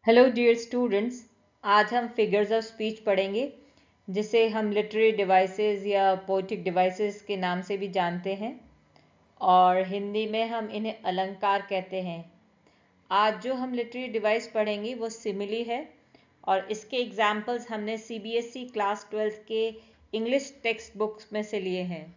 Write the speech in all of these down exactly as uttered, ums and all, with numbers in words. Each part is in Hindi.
Hello dear students. आज हम फिगर्स ऑफ स्पीच पढ़ेंगे, जिसे हम लिटरेरी डिवाइसेस या पोएटिक डिवाइसेस के नाम से भी जानते हैं और हिंदी में हम इन्हें अलंकार कहते हैं। आज जो हम लिटरेरी डिवाइस पढ़ेंगे वो सिमिली है और इसके एग्जाम्पल्स हमने सीबीएसई क्लास ट्वेल्थ के इंग्लिश टेक्स्ट बुक्स में से लिए हैं।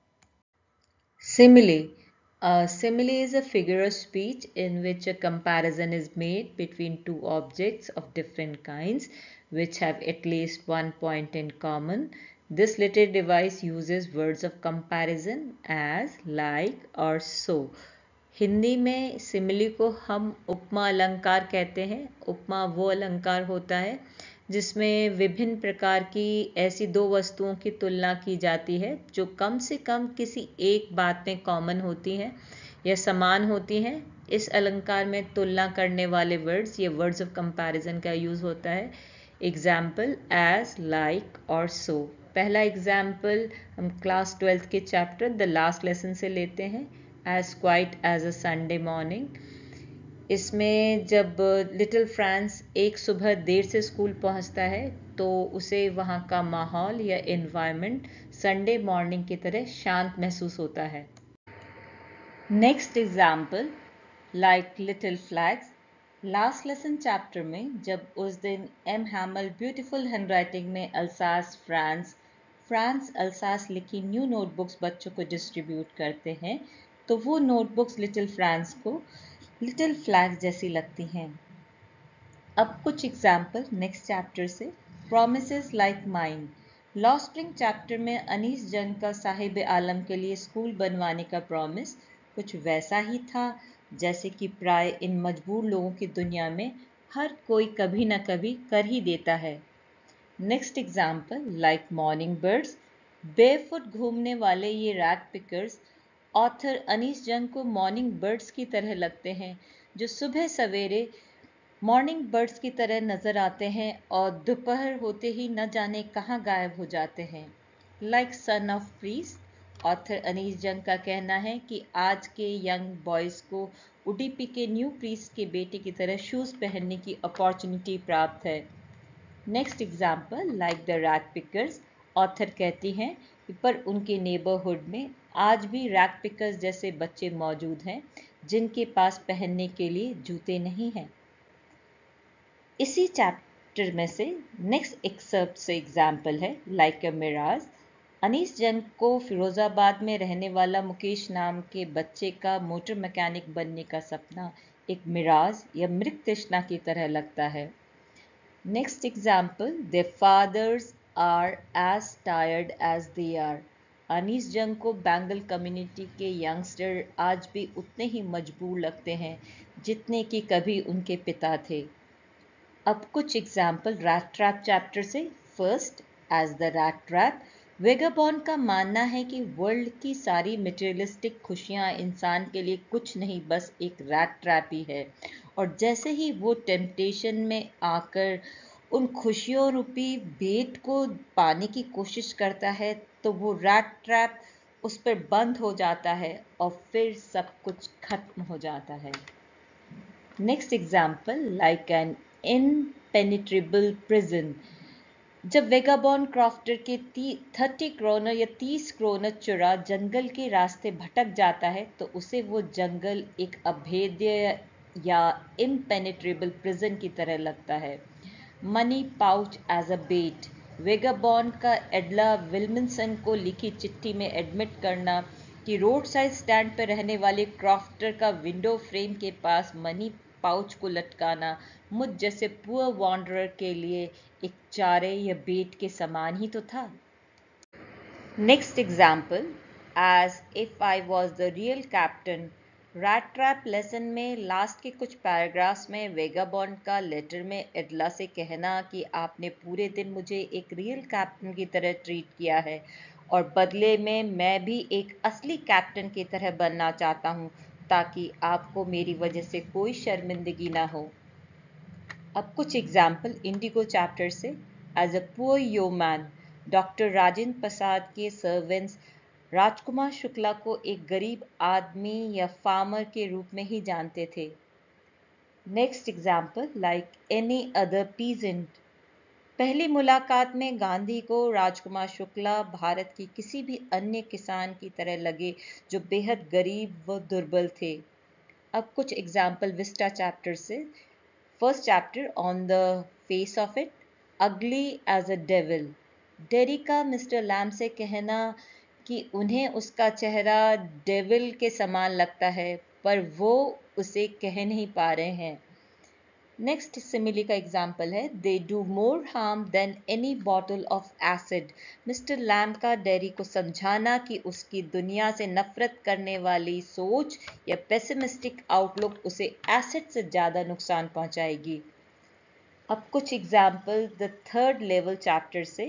Simile. A simile is a figure of speech in which a comparison is made between two objects of different kinds which have at least one point in common. This literary device uses words of comparison as, like or so. Hindi में सिमिली को हम उपमा अलंकार कहते हैं। उपमा वो अलंकार होता है जिसमें विभिन्न प्रकार की ऐसी दो वस्तुओं की तुलना की जाती है जो कम से कम किसी एक बात में कॉमन होती हैं या समान होती हैं। इस अलंकार में तुलना करने वाले वर्ड्स ये वर्ड्स ऑफ कंपैरिजन का यूज़ होता है। एग्जाम्पल एज, लाइक और सो। पहला एग्जाम्पल हम क्लास ट्वेल्थ के चैप्टर द लास्ट लेसन से लेते हैं। As quiet as a Sunday morning. इसमें जब लिटिल फ्रांस एक सुबह देर से स्कूल पहुंचता है तो उसे वहां का माहौल या एनवायरनमेंट संडे मॉर्निंग की तरह शांत महसूस होता है। Next example like little flags. Last lesson chapter में जब उस दिन एम हैमल ब्यूटीफुल हैंडराइटिंग में अल्सास फ्रांस फ्रांस अल्सास लिखी न्यू नोटबुक्स बच्चों को डिस्ट्रीब्यूट करते हैं तो वो नोटबुक्स लिटिल फ्रांस को लिटिल फ्लैग्स जैसी लगती हैं। अब कुछ एग्जाम्पल नेक्स्ट चैप्टर से। Promises like mine. लॉ स्प्रिंग चैप्टर में अनीस जंग का साहिब आलम के लिए स्कूल बनवाने का प्रॉमिस कुछ वैसा ही था जैसे कि प्राय इन मजबूर लोगों की दुनिया में हर कोई कभी ना कभी कर ही देता है। Next example like morning birds. Barefoot घूमने वाले ये rag pickers author Anees Jung को मॉर्निंग बर्ड्स की तरह लगते हैं जो सुबह सवेरे मॉर्निंग बर्ड्स की तरह नजर आते हैं और दोपहर होते ही न जाने कहाँ गायब हो जाते हैं। Like son of priest. Author Anees Jung का कहना है कि आज के यंग बॉयज़ को उडीपी के न्यू प्रीस के बेटे की तरह शूज़ पहनने की अपॉर्चुनिटी प्राप्त है। Next example like the rag pickers. Author कहती हैं कि पर उनके नेबरहुड में आज भी रैग पिकर्स जैसे बच्चे मौजूद हैं जिनके पास पहनने के लिए जूते नहीं हैं। इसी चैप्टर में से नेक्स्ट एक्सर्प्ट से एग्जाम्पल है like a mirage. Anees Jung को फिरोज़ाबाद में रहने वाला मुकेश नाम के बच्चे का मोटर मैकेनिक बनने का सपना एक मिराज या मृग तृष्णा की तरह लगता है। Next example their fathers are as tired as they are. Anees Jung को बैंगल कम्युनिटी के यंगस्टर आज भी उतने ही मजबूर लगते हैं जितने कि कभी उनके पिता थे। अब कुछ एग्जाम्पल रैट ट्रैप चैप्टर से। First as the rat trap. Vagabond का मानना है कि वर्ल्ड की सारी मटेरियलिस्टिक खुशियां इंसान के लिए कुछ नहीं बस एक रैट ट्रैप ही है और जैसे ही वो टेम्पटेशन में आकर उन खुशियों रूपी भेंट को पाने की कोशिश करता है तो वो रैट ट्रैप उस पर बंद हो जाता है और फिर सब कुछ खत्म हो जाता है। Next example like an impenetrable prison. जब वेगाबॉन्ड क्रॉफ्टर के थर्टी क्रोनर या तीस क्रोनर चुरा जंगल के रास्ते भटक जाता है तो उसे वो जंगल एक अभेद्य या इनपेनिट्रेबल प्रिजन की तरह लगता है। Money pouch as a bait. Vagabond का एडला विल्मनसन को लिखी चिट्ठी में एडमिट करना कि रोड साइड स्टैंड पर रहने वाले क्रॉफ्टर का विंडो फ्रेम के पास मनी पाउच को लटकाना मुझ जैसे पुअर वॉन्डरर के लिए एक चारे या बेट के समान ही तो था। Next example as if I was the real captain. Rat trap lesson में लास्ट के कुछ पैराग्राफ्स में वेगाबॉन्ड का लेटर में एडला से कहना कि आपने पूरे दिन मुझे एक रियल कैप्टन की तरह ट्रीट किया है और बदले में मैं भी एक असली कैप्टन की तरह बनना चाहता हूँ ताकि आपको मेरी वजह से कोई शर्मिंदगी ना हो। अब कुछ एग्जाम्पल इंडिगो चैप्टर से। As a poor yeoman. Doctor Rajendra Prasad के सर्वेंट्स राजकुमार शुक्ला को एक गरीब आदमी या फार्मर के रूप में ही जानते थे। Next example, like any other peasant. पहली मुलाकात में गांधी को राजकुमार शुक्ला भारत की किसी भी अन्य किसान की तरह लगे जो बेहद गरीब व दुर्बल थे। अब कुछ एग्जाम्पल विस्टा चैप्टर से। First chapter, on the face of it, अगली एज अ डेविल। डेरी का मिस्टर लैम से कहना कि उन्हें उसका चेहरा डेविल के समान लगता है, पर वो उसे कह नहीं पा रहे हैं। नेक्स्ट सिमिली का एग्जाम्पल है, they do more harm than any bottle of acid. Mister Lamb का डेरी को समझाना कि उसकी दुनिया से नफरत करने वाली सोच या पेसिमिस्टिक आउटलुक उसे एसिड से ज़्यादा नुकसान पहुंचाएगी। अब कुछ example the third level chapter से,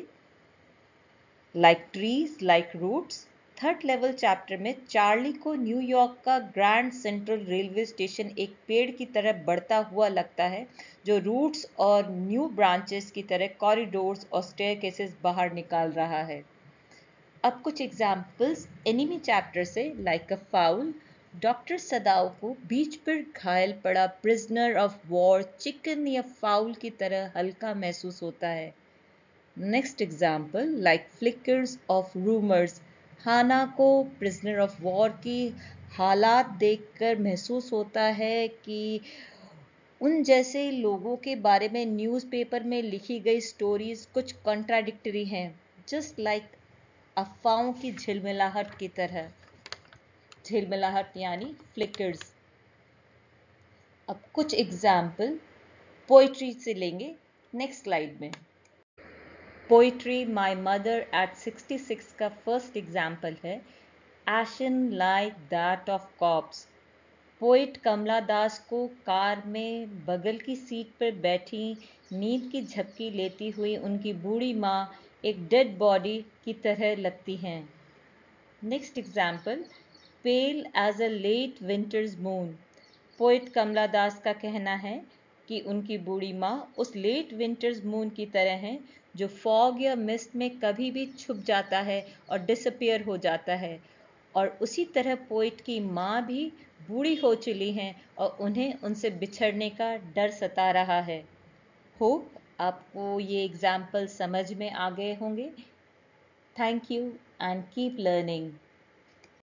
like trees like roots. Third level chapter में चार्ली को न्यूयॉर्क का ग्रैंड सेंट्रल रेलवे स्टेशन एक पेड़ की तरह बढ़ता हुआ लगता है जो रूट्स और न्यू ब्रांचेस की तरह कॉरिडोर्स और स्टेयरकेसेस बाहर निकाल रहा है। अब कुछ एग्जाम्पल्स एनिमी चैप्टर से, like a fowl. Doctor Sadao को बीच पर घायल पड़ा प्रिजनर ऑफ वॉर चिकन या फाउल की तरह हल्का महसूस होता है। Next example, like flickers of rumours. Hana को प्रिजनर ऑफ वॉर की हालात देखकर महसूस होता है कि उन जैसे लोगों के बारे में न्यूज़पेपर में लिखी गई स्टोरीज कुछ कॉन्ट्राडिक्टरी हैं, जस्ट लाइक अफवाहों की झिलमिलाहट की तरह। झिलमिलाहट यानी फ्लिकर्स। अब कुछ एग्जाम्पल पोइट्री से लेंगे नेक्स्ट स्लाइड में। Poetry, my mother at sixty six का फर्स्ट एग्जाम्पल है, ashen like that of corpse. Poet Kamala Das को कार में बगल की सीट पर बैठी नींद की झपकी लेती हुई उनकी बूढ़ी माँ एक डेड बॉडी की तरह लगती हैं। Next example, pale as a late winter's moon. Poet Kamala Das का कहना है कि उनकी बूढ़ी माँ उस लेट विंटर्स मून की तरह है जो फॉग या मिस्ट में कभी भी छुप जाता है और डिसअपियर हो जाता है, और उसी तरह पोइट की माँ भी बूढ़ी हो चुकी हैं और उन्हें उनसे बिछड़ने का डर सता रहा है। होप आपको ये एग्जाम्पल समझ में आ गए होंगे। Thank you and keep learning.